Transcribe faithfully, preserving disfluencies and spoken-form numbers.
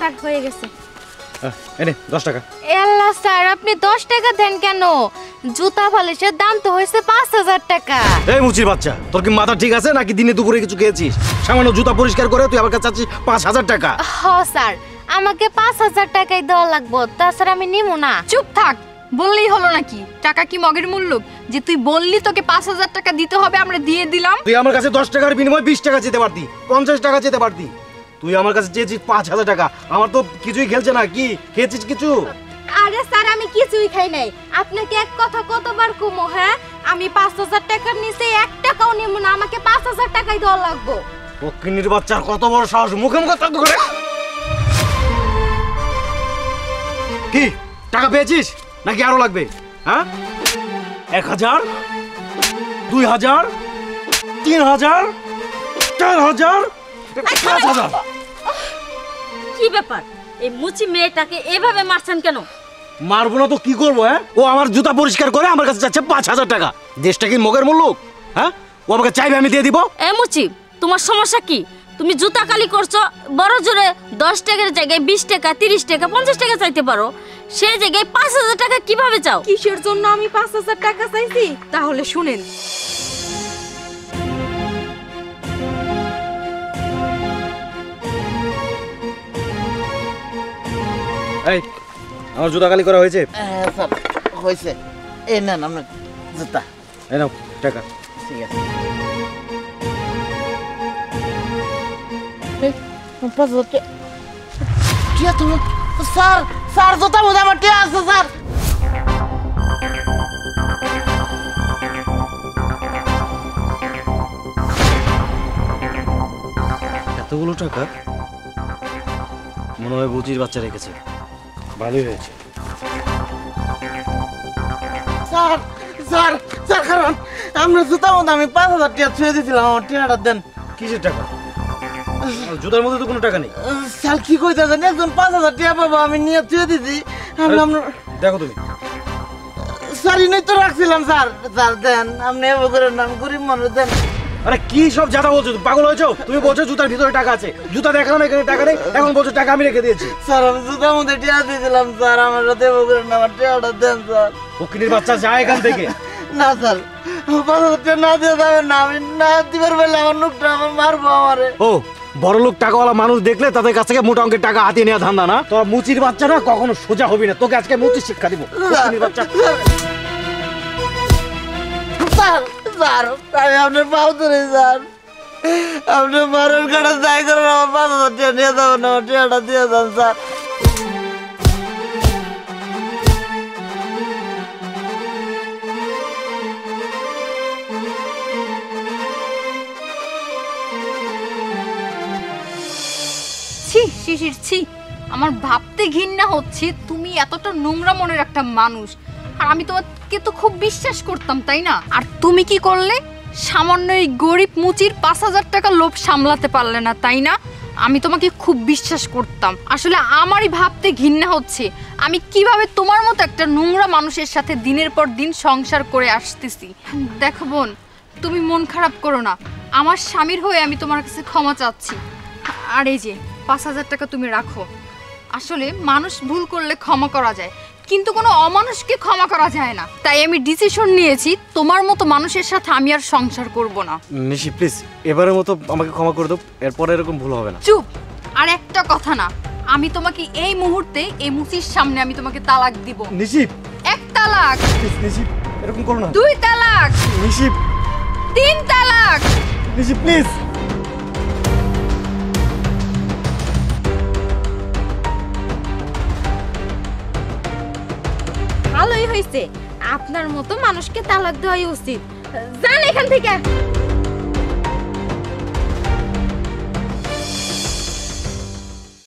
Sir হয়ে গেছে। এনে দশ টাকা। আল্লাহ স্যার আপনি দশ টাকা দেন কেন? জুতা পলিশের দাম তো হয়েছে পাঁচ হাজার টাকা। এই মুচির বাচ্চা, তোর কি মাথা ঠিক আছে নাকি দিনে দুপুরে কিছু খেয়েছিস? সামান্য জুতা পরিষ্কার করে তুই আমার কাছে চাচ্ছিস পাঁচ হাজার টাকা? হ স্যার, আমাকে পাঁচ হাজার টাকাই দেওয়া লাগবে, তাছাড়া আমি নিব না। চুপ থাক, বললেই হলো নাকি? টাকা কি মগের মূল্য যে তুই বললি তোকে পাঁচ হাজার টাকা দিতে হবে, আমরা দিয়ে দিলাম? তুই আমার কাছে দশ টাকার বিনিময়ে বিশ টাকা চেতে পারতি, পঞ্চাশ টাকা চেতে পারতি। তুই আমার কাছে চেয়েছিস পাঁচ হাজার টাকা। আমার তো কিছুই খেলছে না। কি খেয়েছিস কিছু? আরে স্যার আমি কিছুই খাই নাই। আপনাকে এক কথা কতবার কমো? হ্যাঁ, আমি পাঁচ হাজার টাকার নিচে এক টাকাও নিব না, আমাকে পাঁচ হাজার টাকাই দেওয়া লাগবে। পক্ষিনীর বাচ্চার কত বড় সাহস, মুখে মুখে তর্ক করে। কি টাকা পেয়েছিস নাকি আরো লাগবে? হ্যাঁ, এক হাজার, দুই হাজার, তিন হাজার, চার হাজার, পাঁচ হাজার। কি ব্যাপার, এই মুচি মেয়েটাকে এভাবে মারছেন কেন? মারবো না তো কি করবো? হ্যাঁ, ও আমার জুতা পরিষ্কার করে আমার কাছে যাচ্ছে পাঁচ হাজার টাকা। দেশটা কি মগের মূল্য? হ্যাঁ, ও আমাকে চাইবে আমি দিয়ে দিব। এ মুচি, তোমার সমস্যা কি? তুমি জুতা কালি করছো, বড় জোরে দশ টাকার জায়গায় বিশ টাকা, তিরিশ টাকা, পঞ্চাশ টাকা চাইতে পারো। সেই জায়গায় পাঁচ হাজার টাকা কিভাবে চাও? কিসের জন্য আমি পাঁচ হাজার টাকা চাইছি তাহলে শুনেন। এই আমার জুতা কালি করা হয়েছে? স্যার হয়েছে। এই নেন আপনার জুতা। এই নাও টাকা। ঠিক আছে। পাঁচ হাজার টাকা। টিয়া তুমি স্যার, স্যার জুতা মধ্যে আমার টিয়া আছে স্যার। এতগুলো টাকা মনে হয় বুচির বাচ্চা রেখেছে। ভালোই হয়েছে। স্যার স্যার স্যার কারণ আমরা জুতার মধ্যে আমি পাঁচ হাজার টাকা ছুঁয়ে দিয়েছিলাম, আমার টিয়াটা দেন। কিসের টাকা? জুতার মধ্যে তো কোনো টাকা নেই। স্যার কি কইতেছেন? একজন পাঁচ হাজার টাকা পাবো, আমি নিয়ে ছুঁয়ে দিছি। আমি আপনার দেখো তুমি। স্যার ইনি তো রাখছিলাম স্যার। স্যার দেন, আপনি এবার করেন না, আমি গরিব মানুষ দেন। আরে কি সব জাতা বলছো? পাগল হয়েছো? তুমি বলছো জুতার ভিতরে টাকা আছে, জুতা দেখানো এখানে টাকা নেই, এখন বলছো টাকা আমি রেখে দিয়েছি। স্যার আমি জুতার মধ্যে টিয়া দিয়েছিলাম স্যার, আমার সাথে এবার করেন না, আমার টিয়াটা দেন স্যার। ফকিরের বাচ্চা যায় এখান থেকে। না স্যার, পাঁচ হাজার টাকা না দিয়ে যাবেন না, আমি না দিবার বেলা আমার লোকটা আমার মারবো আমারে। ও বড় লোক টাকাওয়ালা মানুষ দেখলে তাদের কাছ থেকে মোটা অঙ্কের টাকা হাতিয়ে নেওয়া ধান্দা না? তোর মুচির বাচ্চা না কখনো সোজা হবি না, তোকে আজকে মুচির শিক্ষা দিব। ফকিরের বাচ্চা। স্যার স্যার আমি আপনার পাও ধরে স্যার, আপনি মারের কাটা যাই করেন, আমার পাঁচ হাজার টাকা নিয়ে যাবেন, আমার টাকাটা দিয়ে যান স্যার। ছি শিশির ছি, আমার ভাবতে ঘৃণা হচ্ছে তুমি এতটা নোংরা মনের একটা মানুষ। আর আমি তোমাকে তো খুব বিশ্বাস করতাম, তাই না? আর তুমি কি করলে? সামান্য এই গরিব মুচির পাঁচ হাজার টাকা লোভ সামলাতে পারলে না, তাই না? আমি তোমাকে খুব বিশ্বাস করতাম। আসলে আমারই ভাবতে ঘৃণা হচ্ছে আমি কিভাবে তোমার মতো একটা নোংরা মানুষের সাথে দিনের পর দিন সংসার করে আসতেছি। দেখো বোন, তুমি মন খারাপ করো না, আমার স্বামীর হয়ে আমি তোমার কাছে ক্ষমা চাচ্ছি। আর এই যে পাঁচ হাজার টাকা তুমি রাখো। আসলে মানুষ ভুল করলে ক্ষমা করা যায়, কিন্তু কোনো অমানুষকে ক্ষমা করা যায় না। তাই আমি ডিসিশন নিয়েছি তোমার মতো মানুষের সাথে আমি আর সংসার করব না। নিশি প্লিজ এবারের মতো আমাকে ক্ষমা করে দাও, এরপরে এরকম ভুল হবে না। চুপ। আর একটা কথা না, আমি তোমাকে এই মুহূর্তে এই মুচির সামনে আমি তোমাকে তালাক দিব। নিশি এক তালাক, নিশি এরকম করো না। দুই তালাক, নিশি তিন তালাক। নিশি প্লিজ। ভালোই হয়েছে, আপনার মতো মানুষকে তালাক দেওয়াই উচিত। যান এখান থেকে।